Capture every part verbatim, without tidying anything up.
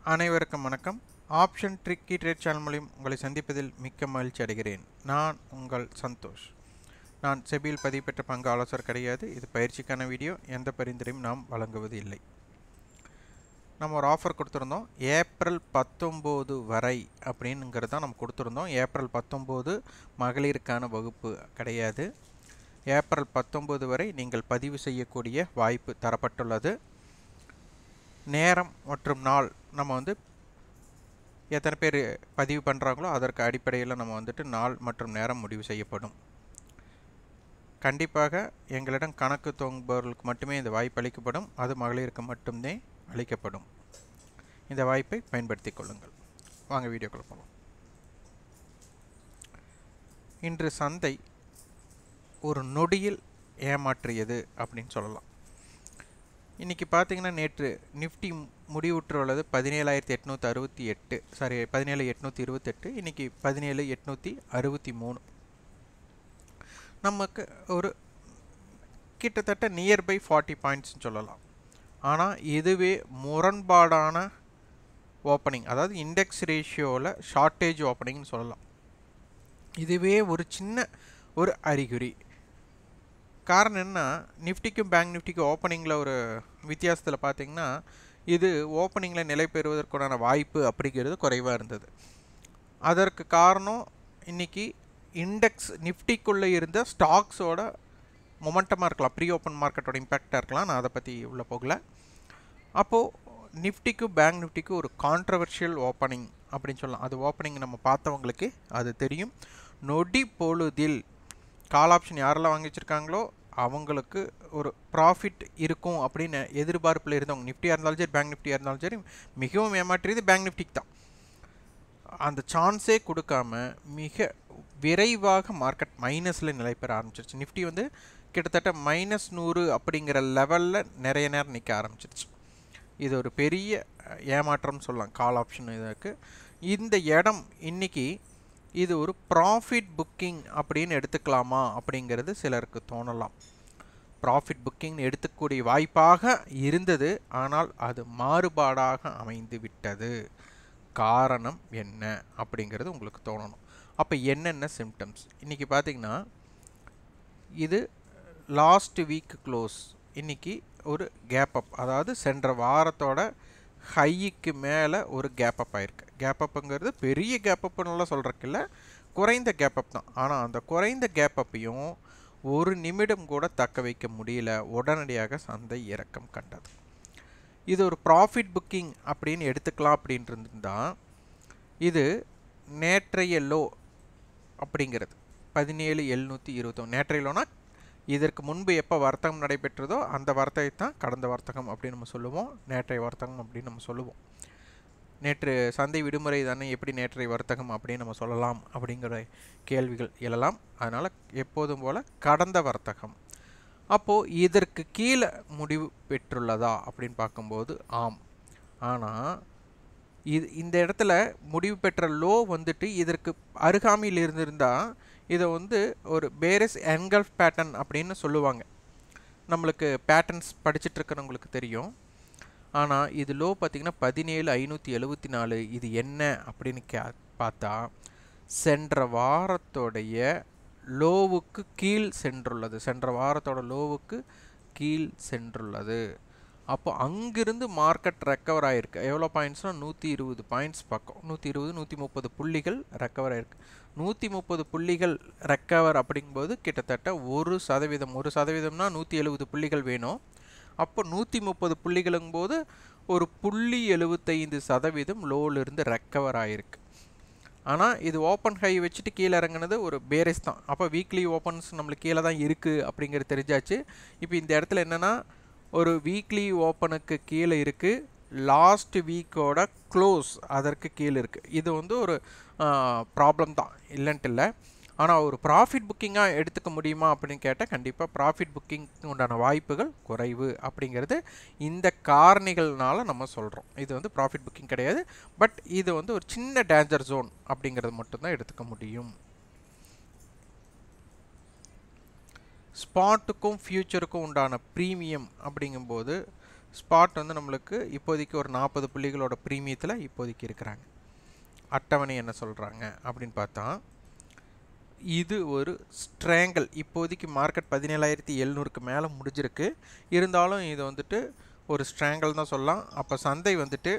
அனைவருக்கும் வணக்கம். Option tricky trade channel மூலம் உங்களை சந்திப்பதில் மிக்க மகிழ்ச்சி அடைகிறேன். நான் உங்கள் சந்தோஷ். நான் செபியில் பதிவு பெற்ற பங்கு ஆலோசகர் கிடையாது. இது பயிற்சிக்கான வீடியோ. எந்த பரிந்துரையும் நாம் வழங்குவது இல்லை. நம்ம ஒரு ஆஃபர் கொடுத்துருந்தோம், ஏப்ரல் பத்தொம்போது வரை அப்படிங்கிறது தான் நம்ம கொடுத்துருந்தோம். ஏப்ரல் பத்தொம்போது மகளிருக்கான வகுப்பு கிடையாது. ஏப்ரல் பத்தொம்போது வரை நீங்கள் பதிவு செய்யக்கூடிய வாய்ப்பு தரப்பட்டுள்ளது. நேரம் மற்றும் நாள் நம்ம வந்து எத்தனை பேர் பதிவு பண்ணுறாங்களோ அதற்கு அடிப்படையில் நம்ம வந்துட்டு நாள் மற்றும் நேரம் முடிவு செய்யப்படும். கண்டிப்பாக எங்களிடம் கணக்கு துவங்குபவர்களுக்கு மட்டுமே இந்த வாய்ப்பு அளிக்கப்படும். அது மகளிருக்கு மட்டுமே அளிக்கப்படும். இந்த வாய்ப்பை பயன்படுத்தி கொள்ளுங்கள். வாங்க வீடியோக்குள்ள போகலாம். இன்று சந்தை ஒரு நொடியில் ஏமாற்றியது அப்படின்னு சொல்லலாம். இன்றைக்கி பார்த்தீங்கன்னா நேற்று நிஃப்டி முடிவுற்றுள்ளது பதினேழாயிரத்தி எட்நூற்றி அறுபத்தி எட்டு சாரி பதினேழு எட்நூற்றி இருபத்தெட்டு இன்றைக்கி பதினேழு எட்நூற்றி அறுபத்தி மூணு நமக்கு ஒரு கிட்டத்தட்ட நியர்பை ஃபார்ட்டி பாயிண்ட்ஸ்னு சொல்லலாம். ஆனால் இதுவே முரண்பாடான ஓப்பனிங், அதாவது இண்டெக்ஸ் ரேஷியோவில் ஷார்ட்டேஜ் ஓப்பனிங்னு சொல்லலாம். இதுவே ஒரு சின்ன ஒரு அறிகுறி. காரணம் என்ன, நிஃப்டிக்கும் பேங்க் நிஃப்டிக்கும் ஓப்பனிங்கில் ஒரு வித்தியாசத்தில் பார்த்திங்கன்னா இது ஓப்பனிங்கில் நிலை பெறுவதற்கான வாய்ப்பு அப்படிங்கிறது குறைவாக இருந்தது. அதற்கு காரணம் இன்றைக்கி இண்டெக்ஸ் நிஃப்டிக்குள்ளே இருந்த ஸ்டாக்ஸோட மொமெண்டமாக இருக்கலாம், ப்ரீ ஓப்பன் மார்க்கெட்டோட இம்பேக்டாக இருக்கலாம். நான் அதை பற்றி உள்ள போகல. அப்போது நிஃப்டிக்கும் பேங்க் நிஃப்டிக்கும் ஒரு கான்ட்ரவர்ஷியல் ஓப்பனிங் அப்படின்னு சொல்லலாம். அது ஓப்பனிங் நம்ம பார்த்தவங்களுக்கு அது தெரியும். நொடி பொழுதில் கால் ஆப்ஷன் யாரெல்லாம் வாங்கி வச்சுருக்காங்களோ அவங்களுக்கு ஒரு ப்ராஃபிட் இருக்கும் அப்படின்னு எதிர்பார்ப்பில் இருந்தவங்க, நிஃப்டியாக இருந்தாலும் சரி பேங்க் நிஃப்டியாக இருந்தாலும் சரி, மிகவும் ஏமாற்றியது பேங்க் நிஃப்டிக்கு தான். அந்த சான்ஸே கொடுக்காம மிக விரைவாக மார்க்கெட் மைனஸில் நிலை பெற ஆரம்பிச்சிருச்சு. நிஃப்டி வந்து கிட்டத்தட்ட மைனஸ் நூறு அப்படிங்கிற லெவலில் நிறைய நேரம் நிற்க ஆரம்பிச்சிருச்சு. இது ஒரு பெரிய ஏமாற்றம் சொல்லலாம் கால் ஆப்ஷன் இதுக்கு. இந்த இடம் இன்றைக்கி இது ஒரு ப்ராஃபிட் புக்கிங் அப்படின்னு எடுத்துக்கலாமா அப்படிங்கிறது சிலருக்கு தோணலாம். ப்ராஃபிட் புக்கிங் எடுத்துக்கூடிய வாய்ப்பாக இருந்தது, ஆனால் அது மாறுபாடாக அமைந்து விட்டது. காரணம் என்ன அப்படிங்கிறது உங்களுக்கு தோணணும். அப்போ என்னென்ன சிம்டம்ஸ் இன்றைக்கி பார்த்திங்கன்னா, இது லாஸ்ட் வீக் க்ளோஸ், இன்றைக்கி ஒரு கேப் அப், அதாவது சென்ற வாரத்தோட ஹைக்கு மேலே ஒரு கேப் அப் ஆயிருக்கு. கேப் அப்புங்கிறது பெரிய கேப் அப்புன்னெல்லாம் சொல்கிறக்கு இல்லை, குறைந்த கேப் அப் தான். ஆனால் அந்த குறைந்த கேப் அப்பையும் ஒரு நிமிடம் கூட தக்க வைக்க முடியல. உடனடியாக சந்தை இறக்கம் கண்டது. இது ஒரு ப்ராஃபிட் புக்கிங் அப்படின்னு எடுத்துக்கலாம் அப்படின்ட்டு தான். இது நேற்றைய லோ அப்படிங்கிறது பதினேழு எழுநூற்றி இருபத்தொன்று நேற்றைய லோனா இதற்கு முன்பு எப்போ வர்த்தகம் நடைபெற்றதோ அந்த வர்த்தகத்தை தான் கடந்த வர்த்தகம் அப்படின்னு நம்ம சொல்லுவோம், நேற்றைய வர்த்தகம் அப்படின்னு நம்ம சொல்லுவோம். நேற்று சந்தை விடுமுறை தானே, எப்படி நேற்றைய வர்த்தகம் அப்படின்னு நம்ம சொல்லலாம் அப்படிங்கிற கேள்விகள் எழலாம். அதனால் எப்போதும் போல் கடந்த வர்த்தகம். அப்போது இதற்கு கீழே முடிவு பெற்றுள்ளதா அப்படின்னு பார்க்கும்போது ஆம். ஆனால் இது இந்த இடத்துல முடிவு பெற்ற லோ வந்துட்டு இதற்கு அருகாமையில் இருந்திருந்தால் இதை வந்து ஒரு பேரிஸ் என்கல்ஃப் பேட்டர்ன் அப்படின்னு சொல்லுவாங்க. நம்மளுக்கு பேட்டர்ன்ஸ் படிச்சுட்டு இருக்கிறவங்களுக்கு தெரியும். ஆனால் இது லோ பார்த்திங்கன்னா பதினேழு ஐநூற்றி எழுபத்தி நாலு. இது என்ன அப்படின்னு கே பார்த்தா சென்ற வாரத்தோடைய லோவுக்கு கீழ் சென்றுள்ளது. சென்ற வாரத்தோட லோவுக்கு கீழ் சென்றுள்ளது. அப்போ அங்கிருந்து மார்க்கெட் ரெக்கவர் ஆகிருக்கு. எவ்வளோ பாயிண்ட்ஸ்னால் நூற்றி இருபது பாயிண்ட்ஸ் பக்கம், நூற்றி இருபது நூற்றி முப்பது புள்ளிகள் ரெக்கவர் ஆகிருக்கு. நூற்றி முப்பது புள்ளிகள் ரெக்கவர் அப்படிங்கும்போது கிட்டத்தட்ட ஒரு சதவீதம் ஒரு சதவீதம்னா நூற்றி எழுபது புள்ளிகள் வேணும். அப்போ நூற்றி முப்பது புள்ளிகளுங்கும்போது ஒரு புள்ளி எழுபத்தைந்து சதவீதம் லோவிலிருந்து ரெக்கவர் ஆகிருக்கு. ஆனால் இது ஓப்பன் ஹை வச்சுட்டு கீழே இறங்குனது ஒரு பேரிஸ் தான். அப்போ வீக்லி ஓப்பன்ஸ் நம்மளுக்கு கீழே தான் இருக்குது அப்படிங்கிறது தெரிஞ்சாச்சு. இப்போ இந்த இடத்துல என்னென்னா ஒரு வீக்லி ஓப்பனுக்கு கீழே இருக்குது, லாஸ்ட் வீக்கோட க்ளோஸ் அதற்கு கீழே இருக்குது. இது வந்து ஒரு ப்ராப்ளம் தான், இல்லைன்ட்டு இல்லை. ஆனால் ஒரு ப்ராஃபிட் புக்கிங்காக எடுத்துக்க முடியுமா அப்படின்னு கேட்டால் கண்டிப்பாக ப்ராஃபிட் புக்கிங் உண்டான வாய்ப்புகள் குறைவு அப்படிங்கிறது இந்த காரணிகள்னால நம்ம சொல்கிறோம். இது வந்து ப்ராஃபிட் புக்கிங் கிடையாது, பட் இது வந்து ஒரு சின்ன டேஞ்சர் ஜோன் அப்படிங்கிறது மட்டும்தான் எடுத்துக்க முடியும். ஸ்பாட்டுக்கும் ஃபியூச்சருக்கும் உண்டான ப்ரீமியம் அப்படிங்கும்போது ஸ்பாட் வந்து நம்மளுக்கு இப்போதைக்கு ஒரு நாற்பது புள்ளிகளோட பிரீமியத்தில் இப்போதைக்கு இருக்கிறாங்க. அட்டவணை என்ன சொல்கிறாங்க அப்படின்னு பார்த்தா, இது ஒரு ஸ்ட்ராங்கிள். இப்போதைக்கு மார்க்கெட் பதினேழாயிரத்தி எழுநூறுக்கு மேலே முடிஞ்சிருக்கு. இருந்தாலும் இது வந்துட்டு ஒரு ஸ்ட்ராங்கிள் தான் சொல்லலாம். அப்போ சந்தை வந்துட்டு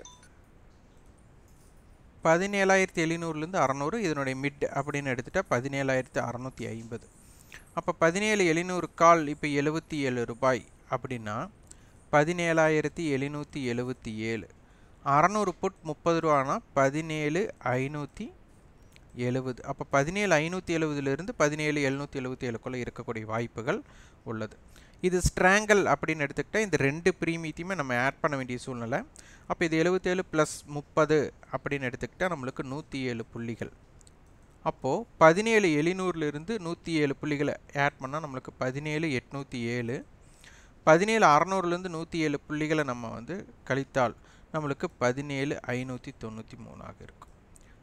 பதினேழாயிரத்தி எழுநூறுலேருந்து அறநூறு இதனுடைய மிட் அப்படின்னு எடுத்துகிட்டா பதினேழாயிரத்தி அறநூற்றி ஐம்பது. அப்போ பதினேழு எழுநூறு கால் இப்போ எழுபத்தி ஏழு ரூபாய் அப்படின்னா பதினேழாயிரத்தி எழுநூற்றி எழுபத்தி ஏழு. அறநூறு புட் முப்பது ரூபானா பதினேழு ஐநூற்றி எழுபது. அப்போ பதினேழு ஐநூற்றி எழுபதுலேருந்து பதினேழு எழுநூற்றி எழுபத்தி ஏழுக்குள்ளே இருக்கக்கூடிய வாய்ப்புகள் உள்ளது. இது ஸ்ட்ராங்கிள் அப்படின்னு எடுத்துக்கிட்டால் இந்த ரெண்டு ப்ரீமியத்தையுமே நம்ம ஆட் பண்ண வேண்டிய சூழ்நிலை. அப்போ இது எழுபத்தேழு ப்ளஸ் முப்பது அப்படின்னு எடுத்துக்கிட்டால் நம்மளுக்கு நூற்றி ஏழு புள்ளிகள். அப்போது பதினேழு எழுநூறுலேருந்து நூற்றி ஏழு புள்ளிகளை ஆட் பண்ணால் நம்மளுக்கு பதினேழு எட்நூற்றி ஏழு. பதினேழு அறநூறுலேருந்து நூற்றி ஏழு புள்ளிகளை நம்ம வந்து கழித்தால் நம்மளுக்கு பதினேழு ஐநூற்றி தொண்ணூற்றி மூணாக இருக்கும்.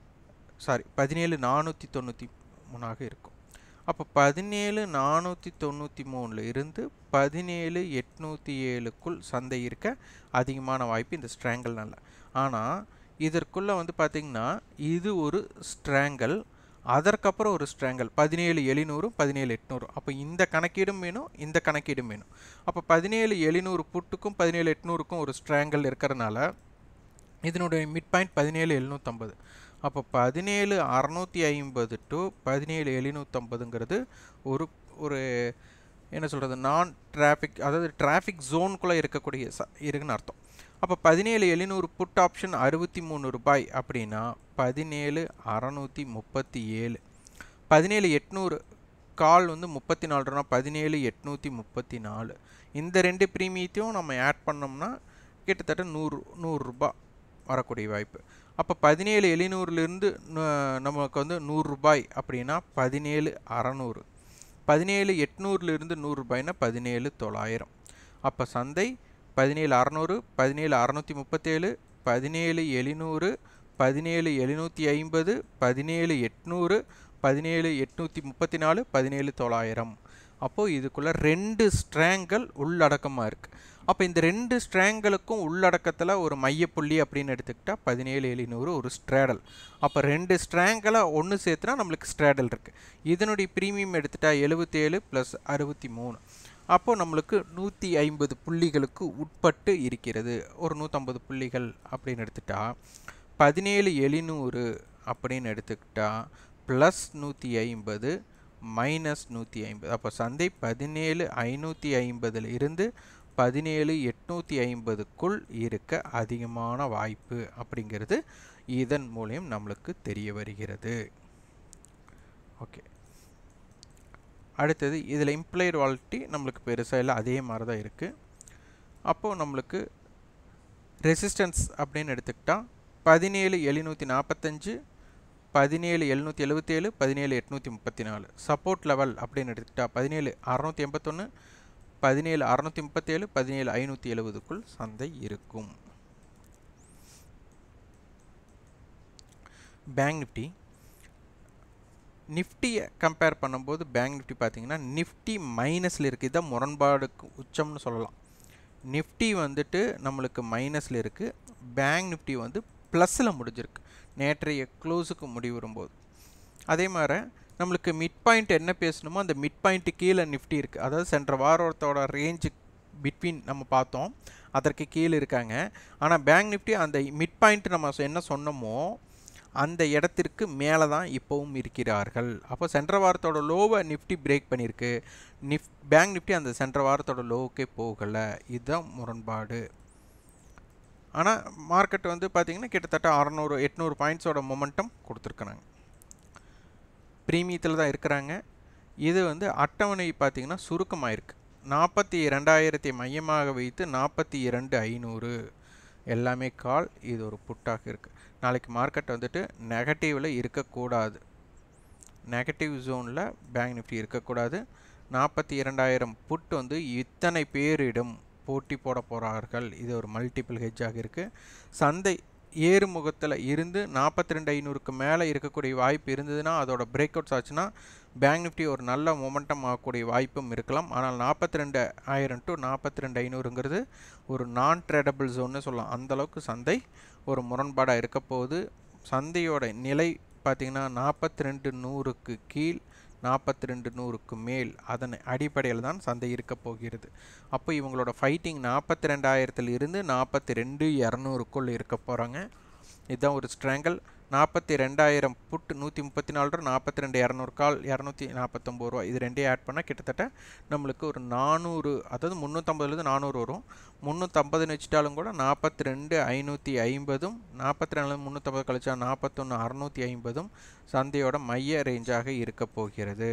சாரி பதினேழு நானூற்றி தொண்ணூற்றி மூணாக இருக்கும். அப்போ பதினேழு நானூற்றி தொண்ணூற்றி மூணில் இருந்து பதினேழு எட்நூற்றி ஏழுக்குள் சந்தை இருக்க அதிகமான வாய்ப்பு இந்த ஸ்ட்ராங்கிள்னால. ஆனால் இதற்குள்ளே வந்து பார்த்திங்கன்னா இது ஒரு ஸ்ட்ராங்கிள், அதற்கப்புறம் ஒரு ஸ்ட்ராங்கிள் பதினேழு எழுநூறு பதினேழு எட்நூறு. அப்போ இந்த கணக்கீடும் வேணும், இந்த கணக்கீடும் வேணும். அப்போ பதினேழு எழுநூறு புட்டுக்கும் பதினேழு எட்நூறுக்கும் ஒரு ஸ்ட்ராங்கிள் இருக்கிறனால இதனுடைய மிட் பாயிண்ட் பதினேழு எழுநூற்றம்பது. அப்போ பதினேழு அறநூற்றி ஐம்பது டு பதினேழு எழுநூற்றம்பதுங்கிறது ஒரு ஒரு என்ன சொல்கிறது நான் டிராஃபிக், அதாவது டிராஃபிக் ஜோனுக்குள்ளே இருக்கக்கூடிய ச இருக்குன்னு அர்த்தம். அப்போ பதினேழு எழுநூறு புட் ஆப்ஷன் அறுபத்தி மூணு ரூபாய் அப்படின்னா பதினேழு அறநூற்றி முப்பத்தி ஏழு. பதினேழு எட்நூறு கால் வந்து முப்பத்தி நாலு ரூபா பதினேழு எட்நூற்றி முப்பத்தி நாலு. இந்த ரெண்டு ப்ரீமியத்தையும் நம்ம ஆட் பண்ணோம்னா கிட்டத்தட்ட நூறு நூறுரூபா வரக்கூடிய வாய்ப்பு. அப்போ பதினேழு எழுநூறுலேருந்து நமக்கு வந்து நூறுரூபாய் அப்படின்னா பதினேழு அறநூறு. பதினேழு எட்நூறுலேருந்து நூறுரூபாய்னா பதினேழு தொள்ளாயிரம். அப்போ சந்தை பதினேழு அறநூறு பதினேழு அறநூற்றி முப்பத்தேழு பதினேழு எழுநூறு பதினேழு எழுநூற்றி ஐம்பது பதினேழு எட்நூறு பதினேழு எட்நூற்றி முப்பத்தி நாலு பதினேழு தொள்ளாயிரம். அப்போது இதுக்குள்ளே ரெண்டு ஸ்ட்ராங்கிள் உள்ளடக்கமாக இருக்குது. அப்போ இந்த ரெண்டு ஸ்ட்ராங்கிளுக்கும் உள்ளடக்கத்தில் ஒரு மையப்புள்ளி அப்படின்னு எடுத்துக்கிட்டால் பதினேழு எழுநூறு ஒரு ஸ்ட்ராடல். அப்போ ரெண்டு ஸ்ட்ராங்கிளை ஒன்று சேர்த்துனா நம்மளுக்கு ஸ்ட்ராடல் இருக்குது. இதனுடைய ப்ரீமியம் எடுத்துட்டால் எழுபத்தேழு ப்ளஸ் அறுபத்தி மூணு. அப்போது நம்மளுக்கு நூற்றி ஐம்பது புள்ளிகளுக்கு உட்பட்டு இருக்கிறது. ஒரு நூற்றம்பது புள்ளிகள் அப்படின்னு எடுத்துட்டா பதினேழு எழுநூறு அப்படின்னு எடுத்துக்கிட்டா ப்ளஸ் நூற்றி ஐம்பது மைனஸ் நூற்றி ஐம்பது. அப்போ சந்தை பதினேழு ஐநூற்றி ஐம்பதில் இருந்து பதினேழு எட்நூற்றி ஐம்பதுக்குள் இருக்க அதிகமான வாய்ப்பு அப்படிங்கிறது இதன் மூலம் நம்மளுக்கு தெரிய வருகிறது. ஓகே, அடுத்தது இதில் இம்ப்ளைடு வாலிட்டி நம்மளுக்கு பெருசாக இல்லை, அதே மாதிரி தான் இருக்குது. அப்போது நம்மளுக்கு ரெசிஸ்டன்ஸ் அப்படின்னு எடுத்துக்கிட்டால் பதினேழு எழுநூற்றி நாற்பத்தஞ்சு பதினேழு எழுநூற்றி எழுபத்தேழு பதினேழு எட்நூற்றி முப்பத்தி நாலு. சப்போர்ட் லெவல் அப்படின்னு எடுத்துக்கிட்டால் பதினேழு அறநூற்றி எண்பத்தொன்று பதினேழு அறநூற்றி முப்பத்தேழு பதினேழு ஐநூற்றி எழுபதுக்குள் சந்தை இருக்கும். பேங்க் நிஃப்டி நிஃப்டியை கம்பேர் பண்ணும்போது பேங்க் நிஃப்டி பார்த்தீங்கன்னா நிஃப்டி மைனஸில் இருக்குது. இதான் முரண்பாடுக்கு உச்சம்னு சொல்லலாம். நிஃப்டி வந்துட்டு நம்மளுக்கு மைனஸில் இருக்குது, பேங்க் நிஃப்டி வந்து ப்ளஸில் முடிஞ்சிருக்கு நேற்றைய க்ளோஸுக்கு முடிவுறும்போது. அதே மாதிரி நம்மளுக்கு மிட் பாயிண்ட் என்ன பேசணுமோ அந்த மிட் பாயிண்ட்டு கீழே நிஃப்டி இருக்குது. அதாவது சென்ற வாரத்தோட ரேஞ்சு பிட்வீன் நம்ம பார்த்தோம், அதற்கு கீழே இருக்காங்க. ஆனால் பேங்க் நிஃப்டி அந்த மிட் பாயிண்ட் நம்ம என்ன சொன்னோமோ அந்த இடத்திற்கு மேலே தான் இப்போவும் இருக்கிறார்கள். அப்போ சென்ற வாரத்தோட லோவை நிஃப்டி பிரேக் பண்ணியிருக்கு, நிஃப் பேங்க் நிஃப்டி அந்த சென்ற வாரத்தோட லோவுக்கே போகலை. இதுதான் முரண்பாடு. ஆனால் மார்க்கெட் வந்து பார்த்திங்கன்னா கிட்டத்தட்ட அறநூறு எட்நூறு பாயிண்ட்ஸோட மொமெண்டம் கொடுத்துருக்குறாங்க, ப்ரீமியத்தில் தான் இருக்கிறாங்க. இது வந்து அட்டவணை பார்த்திங்கன்னா சுருக்கமாக இருக்குது. நாற்பத்தி ரெண்டாயிரத்தை மையமாக வைத்து நாற்பத்தி இரண்டு ஐநூறு எல்லாமே கால், இது ஒரு புட்டாக இருக்குது. நாளைக்கு மார்க்கெட் வந்துட்டு நெகட்டிவில் இருக்கக்கூடாது, நெகட்டிவ் ஜோனில் பேங்க் நிஃப்டி இருக்கக்கூடாது. நாற்பத்தி இரண்டாயிரம் புட் வந்து இத்தனை பேரிடம் போட்டி போட போகிறார்கள். இது ஒரு மல்டிபிள் ஹெட்ஜாக இருக்குது. சந்தை ஏறுமுகத்தில் இருந்து நாற்பத்தி ரெண்டு ஐநூறுக்கு மேலே இருக்கக்கூடிய வாய்ப்பு இருந்ததுன்னா அதோட பிரேக் அவுட்ஸ் ஆச்சுன்னா பேங்க் நிஃப்டி ஒரு நல்ல மொமெண்டம் ஆகக்கூடிய வாய்ப்பும் இருக்கலாம். ஆனால் நாற்பத்தி ரெண்டு ஆயிரம் டு நாற்பத்தி ரெண்டு ஐநூறுங்கிறது ஒரு நான் ட்ரேடபிள் ஜோன்னு சொல்லலாம். அந்தளவுக்கு சந்தை ஒரு முரண்பாடாக இருக்க போகுது. சந்தையோட நிலை பார்த்திங்கன்னா நாற்பத்தி ரெண்டு நூறுக்கு கீழ் நாற்பத்தி ரெண்டு நூறுக்கு மேல் அதன் அடிப்படையில் தான் சந்தை இருக்க போகிறது. அப்போ இவங்களோட ஃபைட்டிங் நாற்பத்தி ரெண்டாயிரத்தில் இருந்து நாற்பத்தி ரெண்டு இரநூறுக்குள் இருக்க போகிறாங்க. இதுதான் ஒரு ஸ்ட்ராங்கல். நாற்பத்தி ரெண்டாயிரம் புட் நூற்றி முப்பத்தி நாலு ரூபா நாற்பத்தி ரெண்டு இரநூறு கால் இரநூத்தி நாற்பத்தொம்பது ரூபா இது ரெண்டையும் ஆட் பண்ணால் கிட்டத்தட்ட நம்மளுக்கு ஒரு நானூறு அதாவது முந்நூற்றம்பதுலேருந்து நானூறு வரும். முந்நூற்றம்பதுன்னு வச்சுட்டாலும் கூட நாற்பத்தி ரெண்டு ஐநூற்றி ஐம்பதும் நாற்பத்தி ரெண்டு முந்நூற்றம்பது கழிச்சா நாற்பத்தொன்று அறுநூற்றி ஐம்பதும் சந்தையோட மைய ரேஞ்சாக இருக்க போகிறது.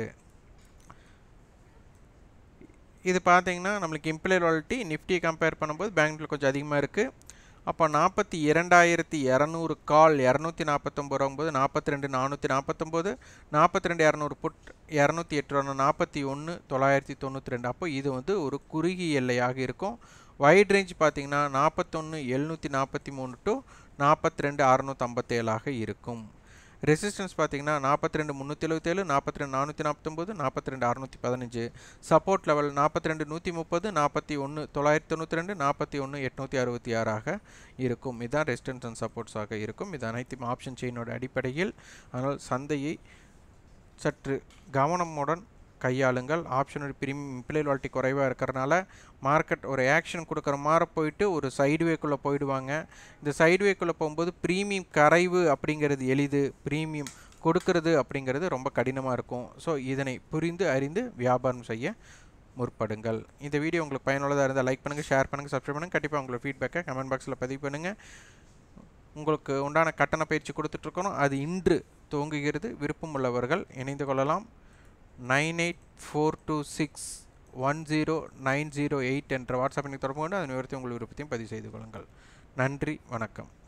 இது பார்த்தீங்கன்னா நம்மளுக்கு இம்ப்ளைட் வாலிட்டி நிஃப்டி கம்பேர் பண்ணும்போது பேங்க் நிஃப்டி கொஞ்சம் அதிகமாக இருக்குது. அப்போ நாற்பத்தி இரண்டாயிரத்தி இரநூறு கால் இரநூத்தி நாற்பத்தொம்பது ரூபாங்கும்போது நாற்பத்தி ரெண்டு நானூற்றி நாற்பத்தொம்போது நாற்பத்தி ரெண்டு இரநூறு புட் இரநூத்தி எட்டு ரூபா நாற்பத்தி ஒன்று தொள்ளாயிரத்தி தொண்ணூற்றி ரெண்டு அப்போ இது வந்து ஒரு குறுகிய எல்லையாக இருக்கும். வைட் ரேஞ்ச் பார்த்தீங்கன்னா நாற்பத்தொன்று எழுநூற்றி நாற்பத்தி மூணு டு நாற்பத்தி ரெண்டு அறுநூற்றி ஐம்பத்தேழாக இருக்கும். ரெசிஸ்டன்ஸ் பார்த்தீங்கன்னா நாற்பத்தி ரெண்டு முந்நூற்றி எழுபத்தேழு நாற்பத்தி ரெண்டு நானூற்றி நாற்பத்தொம்போது நாற்பத்தி ரெண்டு அறுநூற்றி பதினஞ்சு சப்போர்ட் லெவல் நாற்பத்தி ரெண்டு நூற்றி முப்பது நாற்பத்தி ஒன்று தொள்ளாயிரத்தி தொண்ணூற்றி ரெண்டு நாற்பத்தி ஒன்று எட்நூற்றி அறுபத்தி ஆறாக இருக்கும். இதுதான் ரெசிஸ்டன்ஸ் அண்ட் சப்போர்ட்ஸாக இருக்கும். இது அனைத்தும் ஆப்ஷன் செயினோட அடிப்படையில். அதனால் சந்தையை சற்று கவனமுடன் கையாளுங்கள். ஆப்ஷனோட பிரீமியம் இம்ப்ளைட் வாலிட்டி குறைவாக இருக்கிறனால மார்க்கெட் ஒரு ஆக்ஷன் கொடுக்குற மாதிரி போயிட்டு ஒரு சைடுவேக்குள்ளே போயிடுவாங்க. இந்த சைடுவேக்குள்ளே போகும்போது ப்ரீமியம் கரைவு அப்படிங்கிறது எளிது, ப்ரீமியம் கொடுக்கறது அப்படிங்கிறது ரொம்ப கடினமாக இருக்கும். ஸோ இதனை புரிந்து அறிந்து வியாபாரம் செய்ய முற்படுங்கள். இந்த வீடியோ உங்களுக்கு பயனுள்ளதாக இருந்தால் லைக் பண்ணுங்கள், ஷேர் பண்ணுங்கள், சப்ஸ்கிரைப் பண்ணுங்கள். கண்டிப்பாக உங்களோட ஃபீட்பேக்கை கமெண்ட் பாக்ஸில் பதிவு பண்ணுங்கள். உங்களுக்கு உண்டான கட்டண பயிற்சி கொடுத்துட்ருக்கணும். அது இன்று துவங்குகிறது. விருப்பம் உள்ளவர்கள் இணைந்து கொள்ளலாம். Nine eight four two six one zero nine zero eight என்ற வாட்ஸ்அப் எண்ணுக்கு தொடர்பு கொண்டு அதன் விவரத்தை உங்கள் விருப்பத்தையும் பதிவு செய்து கொள்ளுங்கள். நன்றி, வணக்கம்.